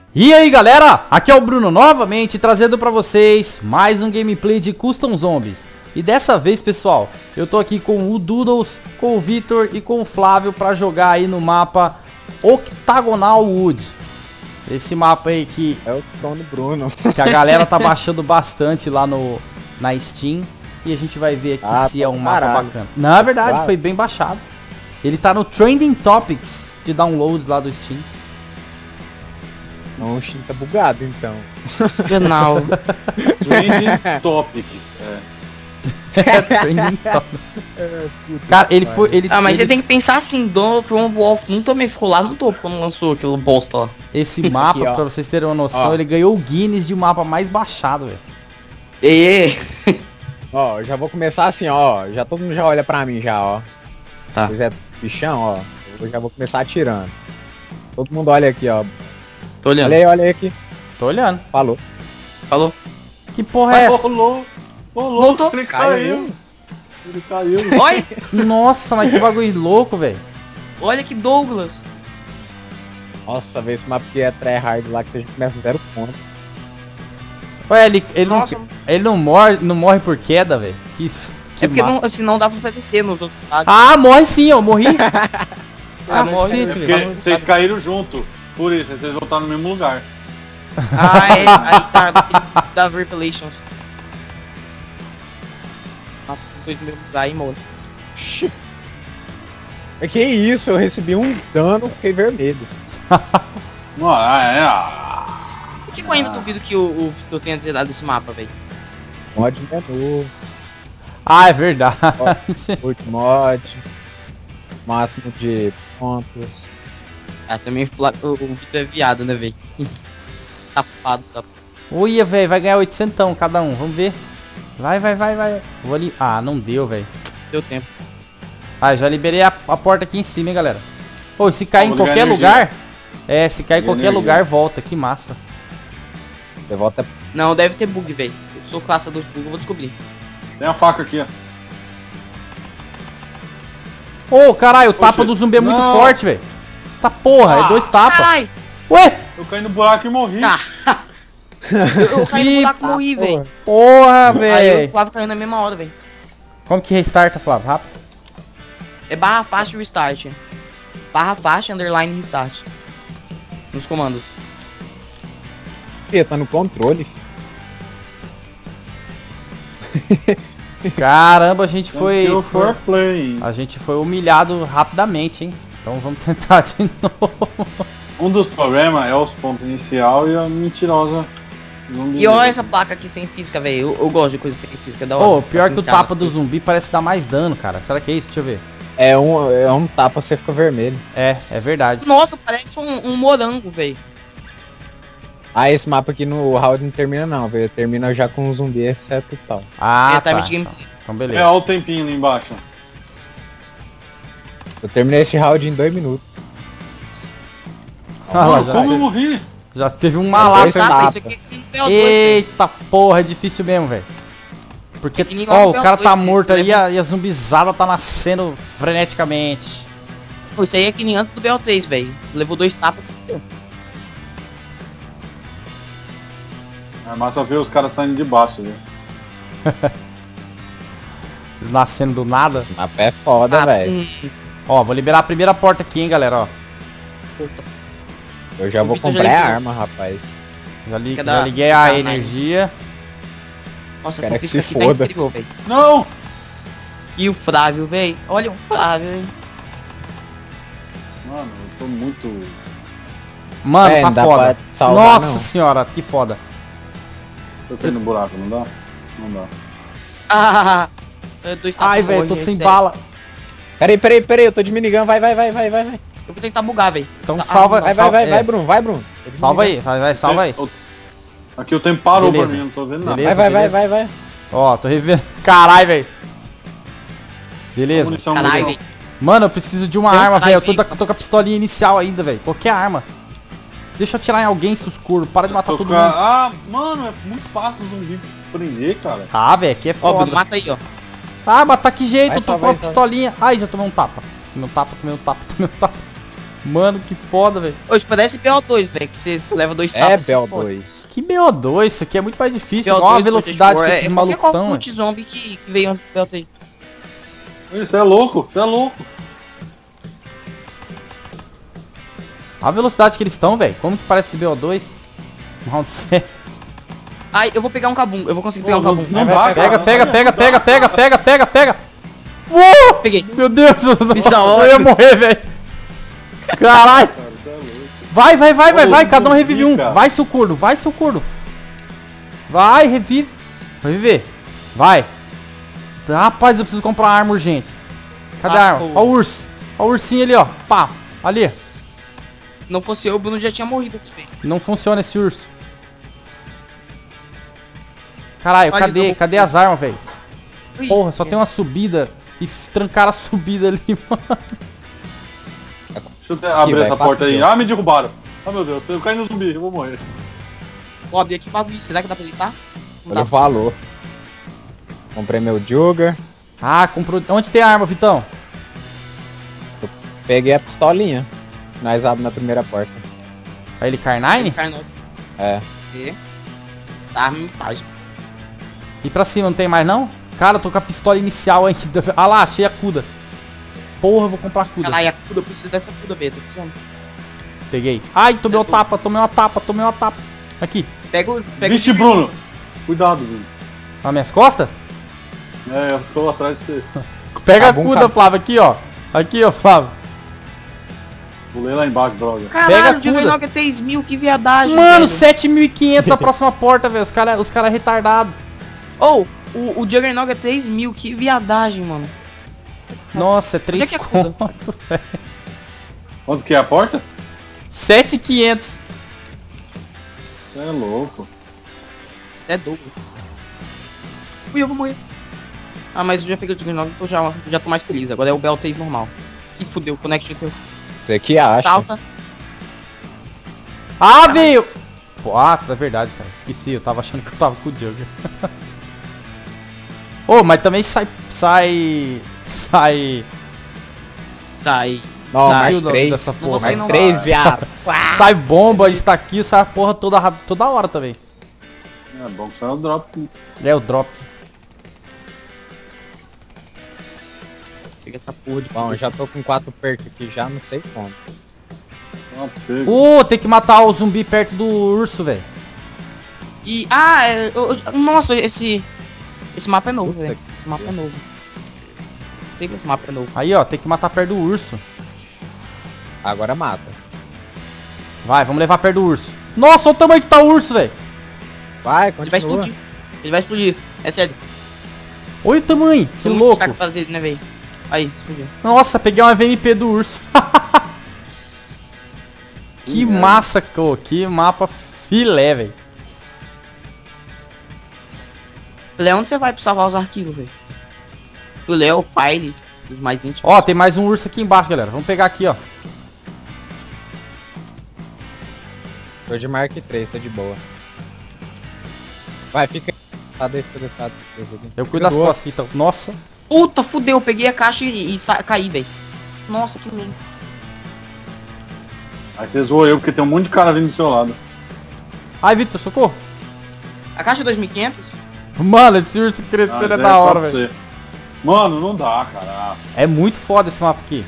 E aí galera, aqui é o Bruno novamente trazendo pra vocês mais um gameplay de Custom Zombies. E dessa vez pessoal, eu tô aqui com o Doodles, com o Vitor e com o Flávio pra jogar aí no mapa Octagonal Wood. Esse mapa aí que é o dono Bruno. Que a galera tá baixando bastante lá na Steam. E a gente vai ver aqui se é um mapa bacana. Na verdade, foi bem baixado. Ele tá no Trending Topics de downloads lá do Steam. Não, o Steam tá bugado então. Final. Trending Topics. Trending Topics. Cara, ele foi. Mas você tem que pensar assim, Donald Trump Wolf não também ficou lá no topo quando lançou aquilo bosta lá. Esse mapa, aqui, pra vocês terem uma noção, ele ganhou o Guinness de mapa mais baixado, velho. Ó, eu já vou começar assim, ó. Já todo mundo já olha pra mim já, ó. Tá. Se quiser bichão, ó. Eu já vou começar atirando. Todo mundo olha aqui, ó. Tô olhando. Olha aí aqui. Tô olhando. Falou. Que porra é essa? Voltou. Ele caiu. Ele caiu. Olha. Nossa, mas que bagulho louco, velho. Olha que Douglas. Nossa, vê esse mapa que é tryhard lá que você começa 0 pontos. Ué, ele não morre por queda, velho. É porque não, senão dá pra oferecer nos outros lados. Ah, morre sim, eu morri. Morre, porque vocês caíram junto. Por isso, vocês voltaram no mesmo lugar. Aí tá da Revelations. Nossa, dois no mesmo lugar e morre. É que isso, eu recebi um dano, fiquei vermelho. Por que eu ainda duvido que o Victor tenha tirado esse mapa, velho? Mod menu. Ah, é verdade. Mod. Máximo de pontos. Ah, também o Victor é viado, né, velho? Safado. Uia, velho, vai ganhar 800 cada um, vamos ver. Vai. Vou ali. Ah, não deu, velho. Deu tempo. Ah, já liberei a porta aqui em cima, hein, galera. Pô, se cair em qualquer lugar... se cair em qualquer lugar, volta. Que massa. Você volta... Não, deve ter bug, velho. Eu sou caça dos bugs, eu vou descobrir. Tem a faca aqui, ó. Ô, caralho, o tapa do zumbi é muito forte, velho. Tá porra, é 2 tapas. Carai. Ué? Eu caí no buraco e morri. Eu caí no buraco e morri, velho. Porra, Aí o velho. Flávio caiu na mesma hora, velho. Como que restarta, Flávio? Rápido. É barra faixa restart. Barra faixa underline restart. Nos comandos. Tá no controle. Caramba, a gente foi... A gente foi humilhado rapidamente, hein? Então vamos tentar de novo. Um dos problemas é os pontos inicial e a mentirosa. E olha essa placa aqui sem física, velho. Eu gosto de coisa sem física, da hora. Ô, pior que o tapa do zumbi parece dar mais dano, cara. Será que é isso? Deixa eu ver. É um tapa, você fica vermelho. É verdade. Nossa, parece um morango, velho. Ah, esse mapa aqui no round não termina não, velho. Termina já com um zumbi, exceto e tal. Ah, tá. Então beleza. Olha o tempinho ali embaixo. Eu terminei esse round em 2 minutos. Como eu morri? Já teve um malaco. Isso aqui é Eita porra, é difícil mesmo, velho. Porque, ó, o cara tá morto aí e a zumbizada tá nascendo freneticamente. Isso aí é que nem antes do BO3, velho. Levou 2 tapas e deu. É massa ver os caras saindo de baixo ali. Nascendo do nada. O mapa é foda, velho. Ó, vou liberar a primeira porta aqui, hein, galera, ó. Eu já vou comprar a arma, rapaz. Já liguei a energia. Nossa, Cara, essa física aqui tá incrível, velho. Não! E o Flávio, velho. Olha o Flávio, hein. Mano, eu tô muito... Mano, tá foda. Salvar, nossa senhora, que foda. Eu caí no buraco, não dá? Não dá. Ai, velho, tô sem bala. Peraí, eu tô de minigun, vai. Eu vou tentar bugar, velho. Então salva. Vai, Bruno. Salva aí, salva aí. Aqui o tempo parou Beleza. pra mim, não tô vendo nada. Beleza. Vai. Ó, tô revendo. Caralho, velho. Beleza. Caralho, velho. Mano, eu preciso de uma arma, velho. Eu tô com a pistolinha inicial ainda, velho. Qualquer arma. Deixa eu atirar em alguém, suscuro. Para de matar todo mundo. Ah, mano, é muito fácil o zumbi prender, cara. Ah, velho, aqui é Ó, foda. Bruno, mata aí, ó. Ah, mas tá que jeito, Vai, eu tô com a pistolinha. Ai, já tomei um tapa. Tomei um tapa. Mano, que foda, velho. Hoje parece BO2, velho, que você leva 2 É tapas. e se fode. BO2. Que BO2, isso aqui é muito mais difícil. BO2, Olha a velocidade que esses qualquer malucão, Cult zombie que veio antes do BO3. Você é louco, você é louco. Olha a velocidade que eles estão, velho. Como que parece esse BO2? Round 7. Ai, eu vou pegar um cabum, eu vou conseguir pegar um cabum. Não dá, Pega, cara. pega. Peguei. Meu Deus, Missão eu ia ótima. morrer, velho. Caralho. Cara, você é louco. Vai, cada um revive um. Cara. Vai, seu corno, vai, seu corno. Vai, revive. Vai viver. Vai. Rapaz, eu preciso comprar uma arma urgente. Cadê a arma? pô. Ó o urso. Ó o ursinho ali, ó. Pá, ali. Não fosse eu, o Bruno já tinha morrido aqui, velho. Não funciona esse urso. Caralho, Olha, cadê? eu- Cadê as armas, velho? Ui, Porra, só tem uma subida. E trancaram a subida ali, mano. Deixa eu abrir vai, essa porta aí. bateu. Ah, me derrubaram. Ah, meu Deus, eu caí no zumbi, eu vou morrer. Vou abrir aqui o bagulho. Será que dá pra deitar? Não Olha o dá. valor. Comprei meu Jugger. Ah, comprou. Onde tem a arma, Vitão? Peguei a pistolinha. Nós abrimos na primeira porta. Aí ele Carnine? Carnot. É. E... Tá, me paz. E pra cima não tem mais não? Cara, eu tô com a pistola inicial ainda. Ah lá, achei a Cuda. Porra, eu vou comprar a Cuda. Caralho, a cuda, eu preciso dessa cuda, B, tô precisando. Peguei. Ai, tomei uma tapa, tomei uma tapa. Aqui. Pega o... Vixe, Bruno. Cuidado, Bruno. Nas minhas costas? É, eu tô atrás de você. Pega Cabum, a Cuda, cabum. Flávio. Aqui, ó. Aqui, ó, Flávio. Pulei lá embaixo, droga. Pega a Caralho, o cuda. Juggernaut é 3.000, que viadagem, Mano, velho. 7.500 a próxima porta, velho. Os cara é retardado. Ou, o Juggernaut é 3.000, que viadagem, mano. Nossa, é Onde 3 é que é a Cuda? conto, velho. Onde que é a porta? 7.500. Você é louco. É dobro. Ui, eu vou morrer. Ah, mas eu já peguei o Juggernaut, então já tô mais feliz. Agora é o BL3 normal. Ih, fudeu, connection teu. Você que acha. Tá alta. Ah, veio! Pô, ah, é verdade, cara. Esqueci, eu tava achando que eu tava com o Jugger. Ô, mas também sai... Sai. Não, Esqueci mais o nome 3. dessa Não porra. vou sair, Mais não. 3, viado. Sai bomba, está aqui, sai a porra toda hora também. É bom que sai o drop. É o drop. Pega essa porra de Bom, eu já tô com 4 perks aqui já, não sei como. Ah, pega. Tem que matar o zumbi perto do urso, velho. E... Ah, nossa, esse mapa é novo, velho. Esse mapa é novo. Sei que esse mapa é novo. Aí, ó, tem que matar perto do urso. Agora mata. Vai, vamos levar perto do urso. Nossa, olha o tamanho que tá o urso, velho. Vai, Ele vai continua. explodir. Ele vai explodir. É sério. Olha o tamanho, que Tem muito louco. saco pra fazer, né, velho? Aí, explodiu. Nossa, peguei uma VMP do urso. Que massa, pô. Que mapa filé, velho. Léo, onde você vai pra salvar os arquivos, velho? O Léo, o Fire, os mais íntimos. Ó, tem mais um urso aqui embaixo, galera. Vamos pegar aqui, ó. Tô de Mark 3, tô de boa. Vai, fica. Tá desse, lado. Eu cuido das costas aqui, então. Nossa. Puta, fudeu, eu peguei a caixa e caí, velho. Nossa, que louco. Aí você zoou eu porque tem um monte de cara vindo do seu lado. Ai, Vitor, socorro. A caixa é 2.500? Mano, esse urso crescendo Ah, é já da só hora, pra velho. você. Mano, não dá, cara. É muito foda esse mapa aqui.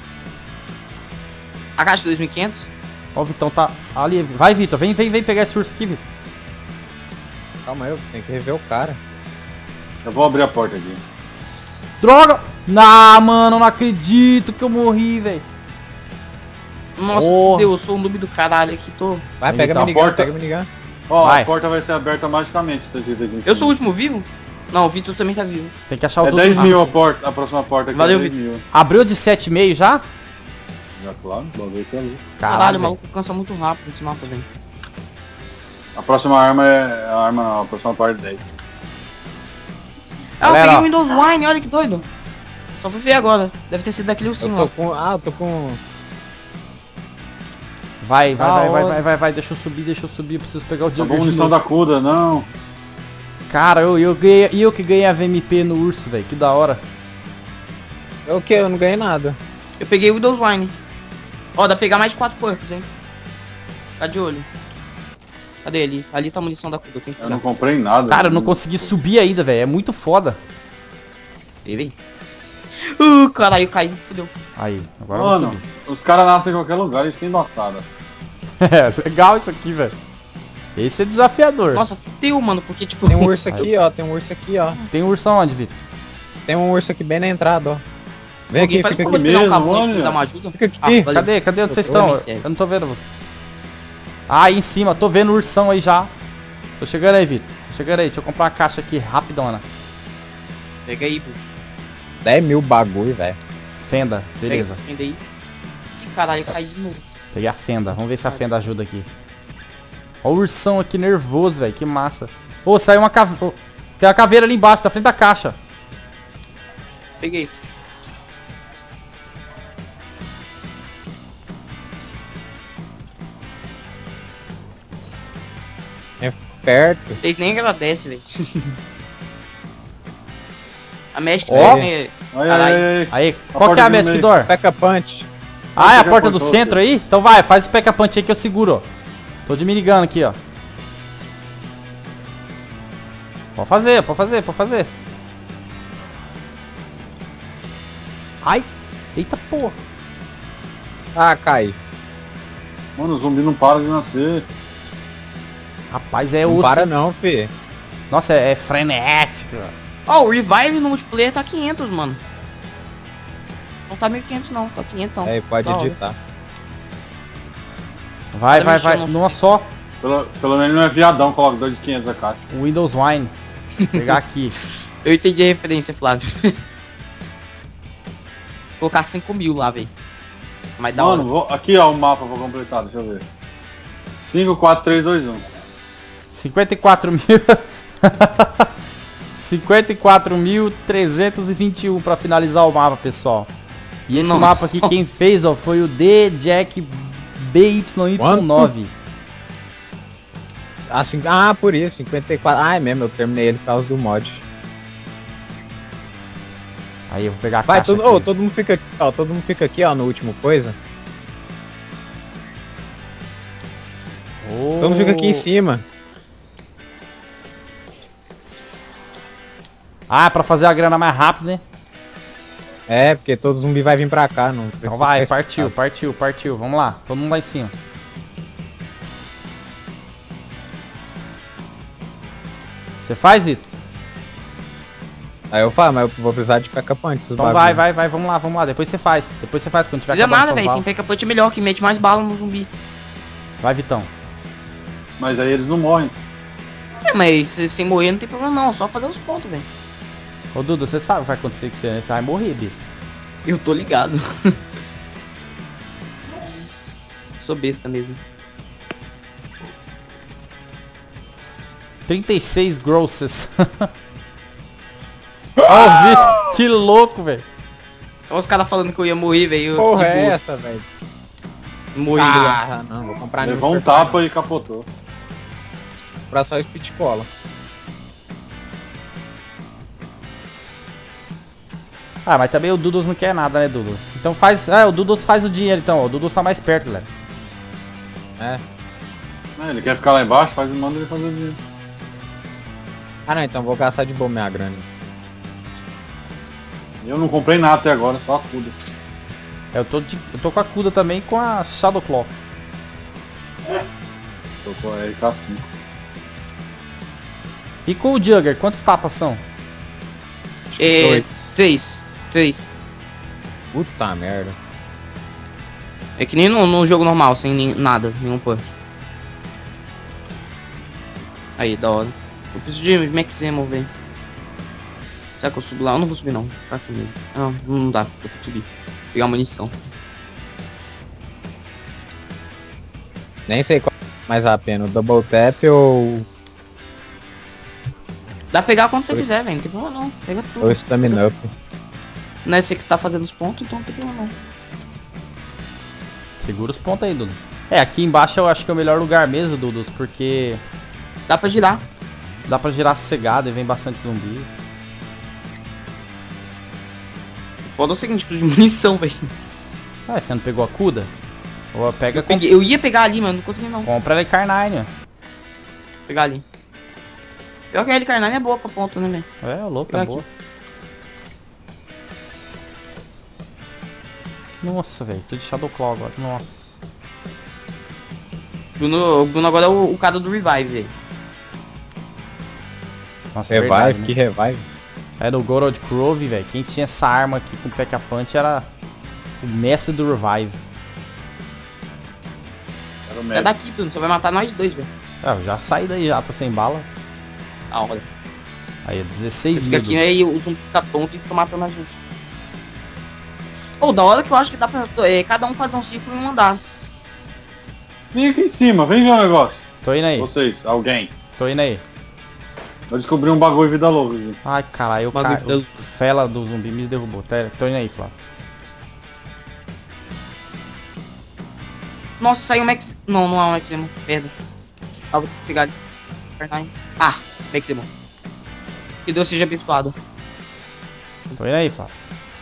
A caixa é 2.500? Ó, o Vitão tá ali. Vai, Vitor. Vem pegar esse urso aqui, Vitor. Calma aí, eu tenho que rever o cara. Eu vou abrir a porta aqui. Droga! Ah, mano, não acredito que eu morri, velho. Nossa, Porra. fudeu, eu sou um noob do caralho aqui, tô... Vai, Aí, pega tá a a minigun, porta. pega a minigun. Ó, Vai. a porta vai ser aberta magicamente, tá escrito aqui. em Eu sou o cima. último vivo? Não, o Vitor também tá vivo. Tem que achar os É outros. 10 mil a porta, a próxima porta aqui. Valeu, é 10 mil. Abriu de 7,5 já? Já, claro, bagulho que é louco. Caralho, o velho. maluco cansa muito rápido esse mapa, velho. A próxima arma é. A arma não, a próxima parte é 10. Ah, eu Galera, peguei ó. o Windows Wine, olha que doido. Só fui ver agora. Deve ter sido daquele Eu ursinho tô lá. com. Ah, eu tô com. Vai, hora. vai. Deixa eu subir. Eu preciso pegar o Acabou a Jugger de munição novo. da Cuda, não. Cara, eu que ganhei a VMP no urso, velho. Que da hora. Eu o quê? Eu não ganhei nada. Eu peguei o Windows Wine. Ó, dá pra pegar mais de 4 perks, hein? Tá de olho. Cadê ele? Ali tá a munição da Kuda, tem que Eu não pegar. comprei nada. Cara, eu não consegui subir ainda, velho. É muito foda. Vem. Caralho, caiu, fudeu. Aí, agora eu vou Mano, subir. os caras nascem em qualquer lugar, isso que é embaçado. É, legal isso aqui, velho. Esse é desafiador. Nossa, fudeu, mano, porque tipo... Tem um urso aqui, ó. Tem um urso aqui, ó. Tem um ursão onde, Vitor? Tem um urso aqui bem na entrada, ó. Vem Alguém aqui, faz fica favor aqui. de pegar um mesmo, cabo aí olha. pra dar uma ajuda? Fica aqui. valeu. Cadê onde vocês Eu tô estão? bem sério. Eu não tô vendo vocês. Ah, aí em cima, tô vendo o ursão aí já. Tô chegando aí, Vitor. Tô chegando aí, deixa eu comprar uma caixa aqui, rapidona. Pega aí, pô. 10 mil bagulho, velho. Fenda, beleza. Pega aí. Ih, caralho, caiu de novo. Peguei a fenda, vamos ver se a fenda ajuda aqui. Ó o ursão aqui nervoso, velho, que massa. Ô, saiu uma caveira. Tem uma caveira ali embaixo, na frente da caixa. Peguei. É perto. Vocês nem agradecem, velho. A Magic Ó. né? Aí, Caralho. aí. Aí, qual que é porta a do Magic meio. Door? Peca punch. Ah, é a pegar porta a do porta, centro aí? Então vai, faz o peca punch aí que eu seguro, ó. Tô de minigun aqui, ó. Pode fazer, pode fazer, pode fazer. Ai, eita porra. Ah, cai. Mano, o zumbi não para de nascer. Rapaz, é Não osso. para não, fi. Nossa, é frenético. Ó, o Revive no multiplayer tá 500, mano. Não tá 1500 não, tá 500 não. Aí, pode Da hora. editar. Vai, Tá vai, vai. mexendo. Numa só. Pelo menos não é viadão, coloca 2.500 a caixa. Windows Wine. Vou pegar aqui. Eu entendi a referência, Flávio. Colocar 5 mil lá, velho. Mas da hora. Mano, aqui ó o mapa pra completar, deixa eu ver. 5, 4, 3, 2, 1. 54 mil. 54.321 pra finalizar o mapa, pessoal. E esse Não. mapa aqui, quem fez, ó, foi o The Jack BYY9. Assim, ah, por isso, 54. Ah, é mesmo, eu terminei ele por causa do mod. Aí eu vou pegar a Vai, caixa todo, aqui. todo mundo fica aqui, ó. Todo mundo fica aqui, ó, no último coisa. Todo mundo fica aqui em cima. Ah, pra fazer a grana mais rápido, né? É, porque todo zumbi vai vir pra cá, não precisa Então vai, ficar partiu, espantado. partiu, partiu. Vamos lá, todo mundo lá em cima. Você faz, Vitor? Aí eu falo, mas eu vou precisar de peca-punch. Então vai, vai, vai, vamos lá. Depois você faz. Depois você faz quando tiver Não precisa acabando nada, suas velho. Sem balas. peca punch é melhor, que mete mais bala no zumbi. Vai, Vitão. Mas aí eles não morrem. É, mas sem morrer não tem problema não, só fazer os pontos, velho. Ô, Dudu, você sabe o que vai acontecer que você vai morrer, besta. Eu tô ligado. Sou besta mesmo. 36 grosses. Ó, o Vitor, que louco, velho. Olha os caras falando que eu ia morrer, velho. Porra, é essa, velho? Morri lá. Ah, não, vou comprar Levou um nenhum tapa e capotou. pra só speed cola. Ah, mas também o Dudos não quer nada, né, Dudos? Então faz... o Dudos faz o dinheiro, então. O Dudos tá mais perto, galera. É. É, ele quer ficar lá embaixo, manda ele fazer o dinheiro. Ah, não, então vou gastar de boa minha grana. Eu não comprei nada até agora, só a Kuda. Eu tô com a Kuda também com a Shadow Claw. Tô com a RK5. E com o Jugger, quantos tapas são? É... 3. Puta merda. É que nem no jogo normal, sem nada, nenhum push. Aí, da hora. Eu preciso de Max Ammo, velho. Será que eu subo lá? Eu não vou subir não. Tá aqui mesmo. Não dá, vou ter que subir. Pegar munição. Nem sei qual é mais a pena, o double tap ou Dá pra pegar quando você quiser, velho. Não tem problema não. Pega tudo. o stamina up. Não é você que tá fazendo os pontos, então não tem problema não. Segura os pontos aí, Dudu. É, aqui embaixo eu acho que é o melhor lugar mesmo, Dudos, porque Dá pra girar. dá pra girar sossegado e vem bastante zumbi. O foda é o seguinte, preciso de munição, velho. Ah, você não pegou a Kuda? Ô, pega com... Eu ia pegar ali, mano, não consegui não. Compra ele Carnine, ó. Vou pegar ali. Pior que a L-Carnine é boa pra ponta, né, velho? É, louco, Pegar é boa. Nossa, velho, tô de Shadow Claw agora, nossa. O Bruno agora é o cara do Revive, velho. Nossa, é Revive, verdade, que né? revive. Era o Gorod Grove, velho. Quem tinha essa arma aqui com P.K. Punch era o mestre do Revive. Era o Sai médico. daqui, Bruno, você vai matar nós dois, velho. Ah, eu já saí daí já, tô sem bala. Da hora. Aí, 16 Fica mil. aqui, aí o zumbi fica tonto e fica matando a gente. Pô, da hora que eu acho que dá pra cada um fazer um círculo e um andar. Vem aqui em cima, vem ver o negócio. Tô indo aí, Vocês, alguém. tô indo aí. Eu descobri um bagulho vida louca aqui. Ai, caralho, Bagulho o fela do zumbi me derrubou. Tô indo aí, Flávio. Nossa, saiu o Max... Não, não é o Maximo. Merda. Ah, vou pegar ali. Ah, Maximo. Que Deus seja abençoado. Tô indo aí, Flávio.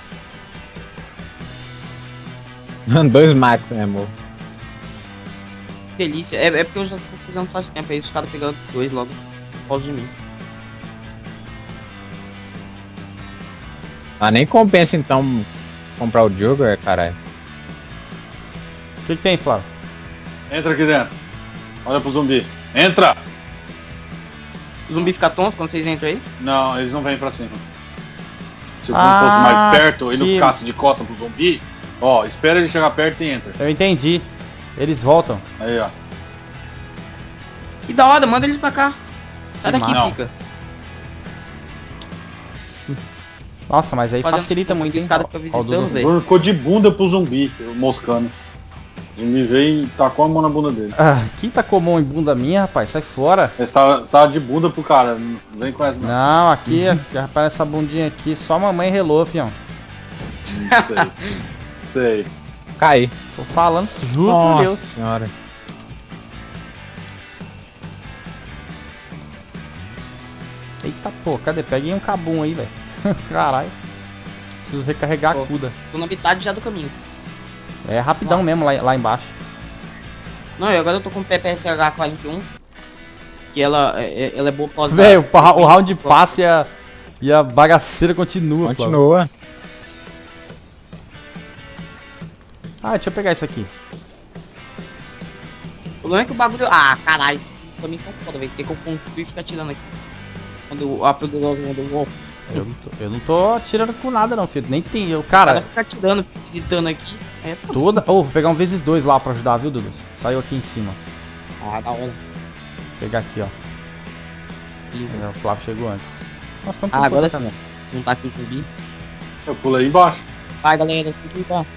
2 Max, né, amor? Delícia. É porque eu já tô fazendo faz tempo aí. Os caras pegando 2 logo. Por causa de mim. Ah, nem compensa então comprar o Jugger, caralho. O que tem, Flávio? Entra aqui dentro. Olha pro zumbi. Entra! O zumbi fica tonto quando vocês entram aí? Não, eles não vêm pra cima. Se o Ah, fosse mais perto e não que- ficasse de costa pro zumbi, ó, espera ele chegar perto e entra. Eu entendi. Eles voltam. Aí, ó. Que da hora, manda eles pra cá. Sai Que daqui, mal. fica. Nossa, mas aí Fazendo- facilita muito, hein? Os caras ficam Ó, o visitando, Dudu. O velho. Bruno ficou de bunda pro zumbi, moscando. O zumbi veio e tacou a mão na bunda dele. Ah, quem tá com a mão em bunda minha, rapaz? Sai fora. Ele estava de bunda pro cara, não vem com essa não. Não, aqui, rapaz, essa bundinha aqui, só mamãe relou, fião. Sei. Sei. Caí. Tô falando, juro por Nossa Deus. senhora. Eita, pô, cadê? Peguei um cabum aí, velho. Caralho. Preciso recarregar Pô. a cuda. Tô na metade já do caminho. É rapidão mesmo lá embaixo. Não, e agora eu tô com o PPSH 41. Que ela é boa por causa Velho, da- o round de passe e a bagaceira continua, Flávio. Continua. Ah, deixa eu pegar isso aqui. O problema é que o bagulho... Ah, caralho, esses também são foda, velho. Porque que eu construo e fico atirando aqui. Quando a produção do golpe. Eu não tô atirando com nada não, filho. Nem tem. Eu, O cara cara, fica atirando, fica visitando aqui. Aí é foda. toda. Ô, vou pegar um vezes 2 lá pra ajudar, viu, Dudu? Saiu aqui em cima. Ah, da hora. Vou pegar aqui, ó. É, o Flávio chegou antes. Nossa, quanto Ah, tempo agora tá tá. Juntar aqui o zumbi. Eu pulei embaixo. Vai, galera, fica embaixo.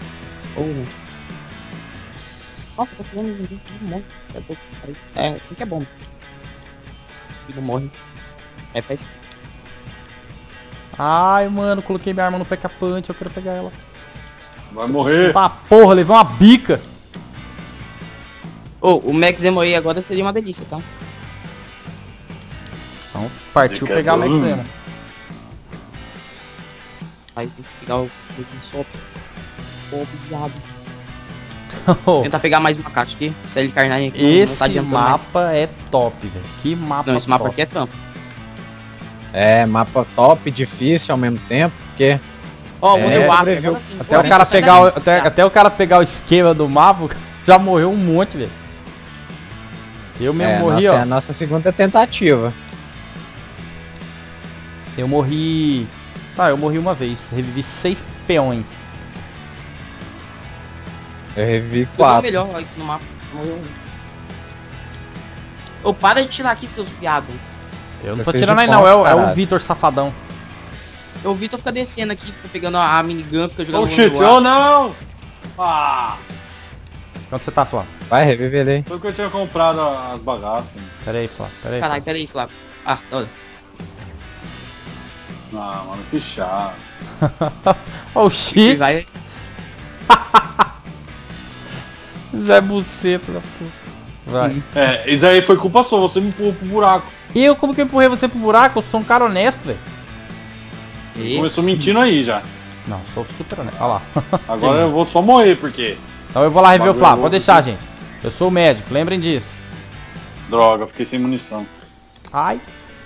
Nossa, tô tirando os zumbis um monte. É, assim que é bom. E não morre. É pra isso. Ai, mano, coloquei minha arma no P.K. Punch, eu quero pegar ela. Vai morrer. Tá, porra, levei uma bica. Ô, o Max Emo aí agora seria uma delícia, tá? Então, partiu Dica pegar a boa. Max Emo. Aí tem que pegar o só. Pô, viado. Oh, Tentar pegar mais uma caixa aqui. Se ele carnagem aqui. não tá esse adiantando mais. mapa é top, velho. Que mapa Não, esse mapa top. aqui é trampo. É, mapa top, difícil ao mesmo tempo, porque Ó, É, morreu o ar. sobreviveu. agora sim. Até Pô, o cara sai pegar o, daí, cara. até o cara pegar o esquema do mapa, já morreu um monte, velho. Eu mesmo morri, nossa, ó. é a nossa segunda tentativa. Eu morri... Tá, eu morri uma vez. Revivi 6 peões. Eu revivi Eu dou 4. melhor aqui no mapa. Morreu um. Ô, para de tirar aqui, seus viados. Eu não Eu tô fiz tirando de aí não, ponta, é o caralho. Vitor Safadão. O Vitor fica descendo aqui, fica pegando a minigun, fica jogando Oh shit, no ar. oh não! Ah! Quanto você tá, Flávio? Vai, revive ele aí. Foi que eu tinha comprado as bagaças. Pera aí, Flávio. Pera aí. Caralho, pera aí, Flávio. Ah, da hora. Ah, mano, que chato. Oh, E shit. vai... Zé Buceta da puta. Vai. É, isso aí foi culpa sua, você me empurrou pro buraco. E eu, como que eu empurrei você pro buraco? Eu sou um cara honesto, velho. E... Começou mentindo aí já. Não, sou super honesto. Olha lá. Agora eu vou só morrer, porque Então eu vou lá rever o Bagulho Flávio. louco, Pode deixar, viu? gente. Eu sou o médico, lembrem disso. Droga, fiquei sem munição. Ai.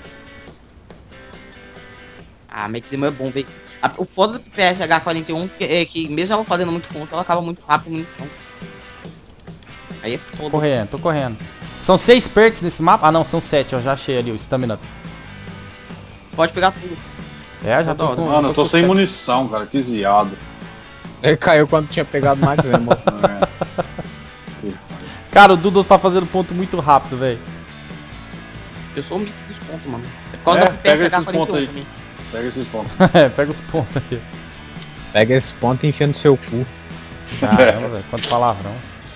Ah, Maxima é bom, velho. O foda do PSH-41 é que mesmo ela fazendo muito ponto, ela acaba muito rápido a munição. Aí é foda. Correndo, tô correndo. São 6 perks nesse mapa? Ah não, são 7, eu já achei ali o stamina. Pode pegar tudo. É, já tô com... Mano, eu tô com sem 7. munição, cara, que ziado. Ele caiu quando tinha pegado o Max Ammo. É. Cara, o Doodles tá fazendo ponto muito rápido, velho. Eu sou o mito dos pontos, mano. Quando É, eu pega esses PSH-41 pontos aí. também. Pega esses pontos. É, pega os pontos aqui. Pega esse ponto e enfia no seu cu. Caramba, velho, quanto palavrão.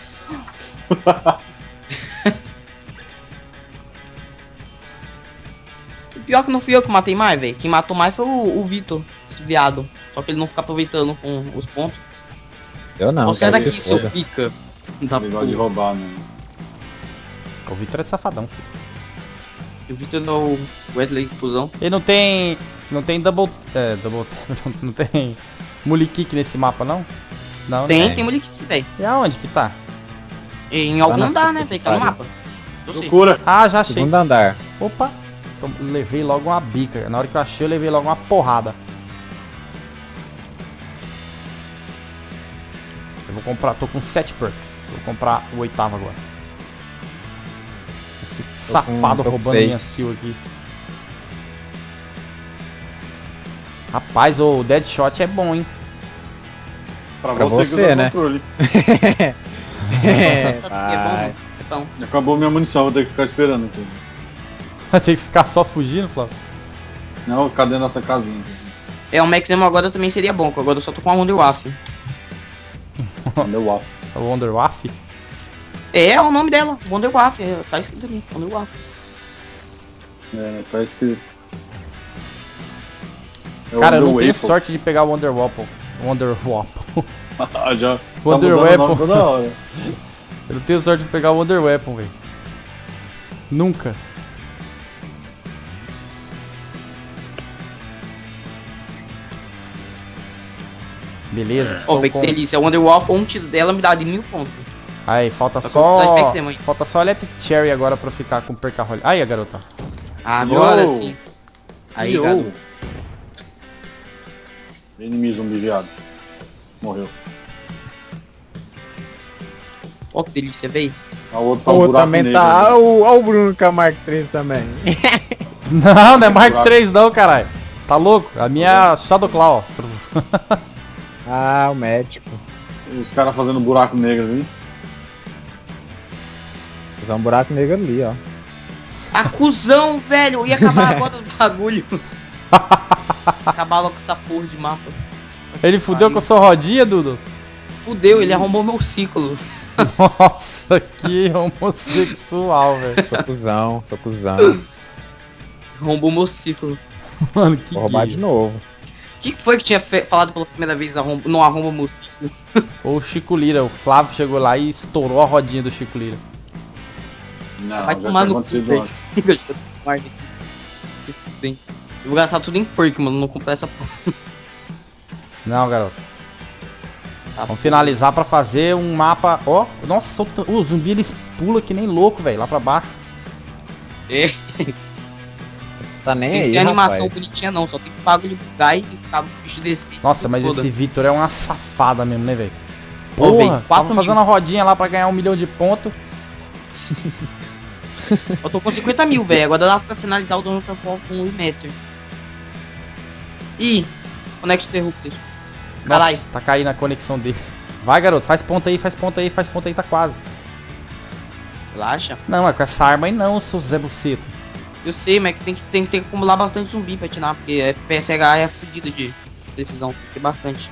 O pior que não fui eu que matei mais, velho. Quem matou mais foi o Vitor, esse viado. Só que ele não fica aproveitando com os pontos. Eu não, Você é cara, daqui, se seu foda. pica. Da Ele gosta de porra. roubar, mano. O Victor é safadão, filho. O Vitor é o Wesley Fusão. Ele não tem... Não tem double... É, double... Não tem... Mully kick nesse mapa, não? Não, Tem, não tem Moleque, velho. E aonde que tá? Em algum na andar, puta né, que velho? Tá no pariu. mapa. Eu sei. Procura. Ah, já achei. Segundo andar. Opa. Então, levei logo uma bica. Na hora que eu achei, eu levei logo uma porrada. Eu vou comprar... Tô com 7 perks. Vou comprar o 8º agora. Esse safado tô com roubando 6. minhas kills aqui. Rapaz, o Deadshot é bom, hein? Pra Pra você que você, usa né? controle. É, Tá, é bom, pai. é bom. Acabou minha munição, vou ter que ficar esperando aqui. Vai ter que ficar só fugindo, Flávio. Não, vou ficar dentro dessa casinha. É, o Max Ammo agora também seria bom, porque agora eu só tô com a Wonderwaff. Meu off. O Wonderwaff. É o nome dela, Wonderwaff. Tá escrito ali, Wonderwaff. É, tá escrito. É Cara, eu não Wonder tenho Waffle. sorte de pegar o Wonder Waffle. Wonder Waffle. Já. Wonder tá mudando o nome Weapon. toda hora. Eu não tenho sorte de pegar o Wonder Weapon, velho. Nunca. Beleza, Ó, estou velho, que com... delícia. A Wonderwaff, um tiro dela me dá de 1000 pontos. Aí, falta Tá com só... quantidade de Max Ammo aí. Falta só Electric Cherry agora pra ficar com perca-rolha. Aí, a garota. Agora Yo. sim. Aí, Yo. garoto. Inimigo zumbi viado. Morreu. Ó, que delícia, velho. A outra O tá um outro buraco também negro. tá. Ó o Bruno com a Mark 3 também. Não, não é Mark Buraco. 3 não, caralho. Tá louco? A minha é a Shadow Claw, ó. Ah, o médico. Os caras fazendo buraco negro ali. Fazer um buraco negro ali, ó. Acusão, velho. Eu ia acabar agora do bagulho. Acabar logo com essa porra de mapa. Ele fudeu com a sua rodinha, Dudu? Fudeu, ele arrombou meu ciclo. Nossa, que homossexual, velho. Sou cuzão, sou cuzão. Arrombou meu ciclo. Mano, que Vou roubar gay. de novo. O que foi que tinha falado pela primeira vez não arromba meu ciclo? Foi o Chico Lira. O Flávio chegou lá e estourou a rodinha do Chico Lira. Não, Vai já tomar tinha no cu, acontecido velho. antes. Eu vou gastar tudo em perk, mano. Não comprar essa porra. Não, garoto. Tá Vamos finalizar pra fazer um mapa... Ó, nossa, o zumbi eles pula que nem louco, velho, lá pra baixo. É, Tá nem tem que aí, ter animação rapaz. bonitinha não. Só tem que pagar ele bugar e ficar o bicho descer. Nossa, mas Foda. esse Vitor é uma safada mesmo, né, velho? Ô, velho, Porra, 4 tava mil. fazendo a rodinha lá pra ganhar 1 milhão de pontos. Eu tô com 50 mil, velho. Agora dá pra finalizar o Dono com o Remaster. Ih, Connect Interrupter. Caralho. Nossa, tá caindo a conexão dele. Vai, garoto, faz ponta aí, faz ponta aí, faz ponta aí, tá quase. Relaxa. Não, é com essa arma aí não, seu Zé Buceta. Eu sei, mas tem que acumular bastante zumbi pra atinar, porque PSH é fodida de decisão. Tem que ter bastante.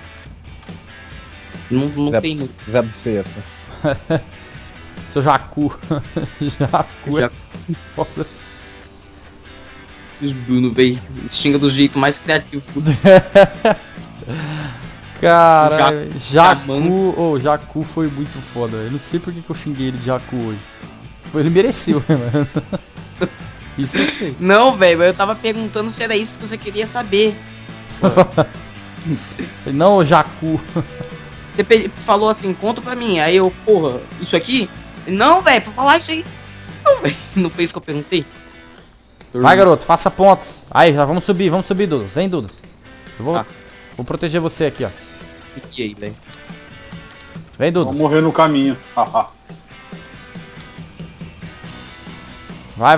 Não tem muito. Zé Buceta. Seu Jacu. Jacu é Jacu. foda. Os Bruno, velho. Xinga do jeito mais criativo. Cara, Jacu, Xamã. oh, Jacu foi muito foda. Eu não sei por que eu xinguei ele de Jacu hoje. Ele mereceu, mano. Isso eu sei. Não, velho, eu tava perguntando se era isso que você queria saber. Não, o Jacu. Você falou assim, conta pra mim. Aí eu, porra, isso aqui? Não, velho, pra falar isso aí. Não, velho. Não fez o que eu perguntei? Vai, garoto, faça pontos. Aí, já vamos subir, Dudas. Vem, Dudas. Eu vou, Tá. vou proteger você aqui, ó. E aí, velho? Vem, Vou Dudas. morrer no caminho. Vai.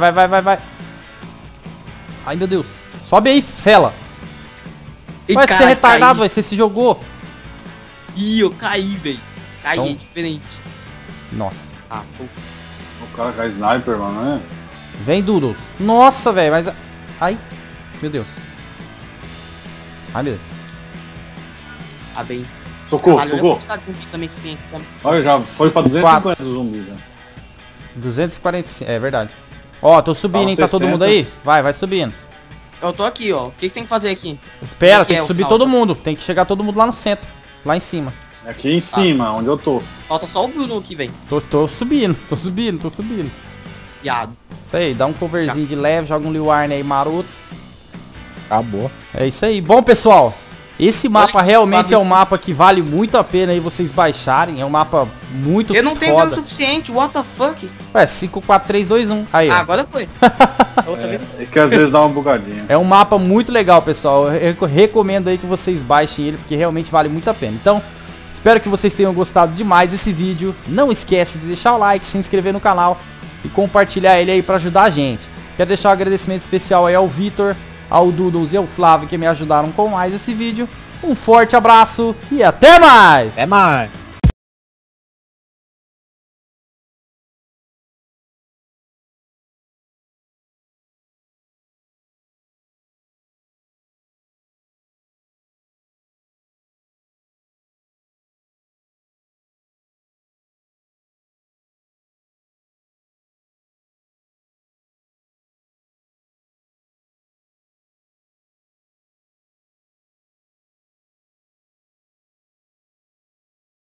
Ai, meu Deus. Sobe aí, fela. Vai ser retardado, vai. Você se jogou. Ih, eu caí, velho. Caí, Então- é diferente. Nossa. Ah, pô. O cara com a sniper, mano, né? Vem, Doodles. Nossa, velho, mas... Ai, meu Deus. Ai, meu Deus. Tá bem. Socorro, Caralho, olha a socorro. quantidade de zumbi também que tem aqui também. Olha, já foi pra 250 zumbis, já. 245, é verdade. Ó, tô subindo, hein, tá todo 60. mundo aí? Vai subindo. Eu tô aqui, ó. O que tem que fazer aqui? Espera, Que tem é que o subir final? todo mundo. Tem que chegar todo mundo lá no centro. Lá em cima. Aqui em cima, onde eu tô. Falta só o Bruno aqui, velho. Tô subindo. Viado. Isso aí, dá um coverzinho de leve, joga um Lil Arne aí maroto. Acabou. É isso aí. Bom, pessoal, esse mapa Olha que realmente bagulho. é um mapa que vale muito a pena aí vocês baixarem. É um mapa muito Eu não tenho dano foda. suficiente, what the fuck? Ué, 5, 4, 3, 2, 1. Aí, Ah, ó. agora foi. Outra vez. É que às vezes dá uma bugadinha. É um mapa muito legal, pessoal. Eu recomendo aí que vocês baixem ele, porque realmente vale muito a pena. Então, espero que vocês tenham gostado demais desse vídeo. Não esquece de deixar o like, se inscrever no canal e compartilhar ele aí pra ajudar a gente. Quero deixar um agradecimento especial aí ao Vitor, ao Doodles e ao Flávio que me ajudaram com mais esse vídeo. Um forte abraço e até mais! Até mais.